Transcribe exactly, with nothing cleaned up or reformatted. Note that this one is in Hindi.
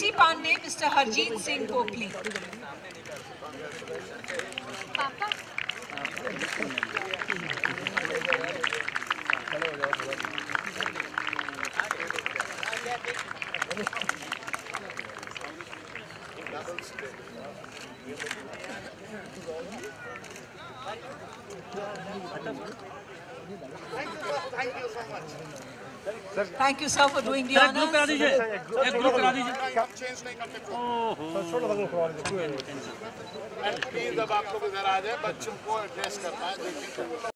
Trustee Pandey, Mister Harjeet Singh Kokli. Thank you so much. Thank you, sir, for doing the honors. Group करा दीजिए, एक ग्रुप करा दीजिए। चेंज नहीं करते। ओहो। प्लीज अब आप लोग इधर आ जाए, बच्चों को एड्रेस करना है।